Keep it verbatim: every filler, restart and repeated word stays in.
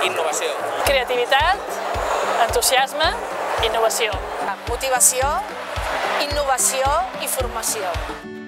Innovació. Creativitat, entusiasme, innovació. Motivació, innovació i formació.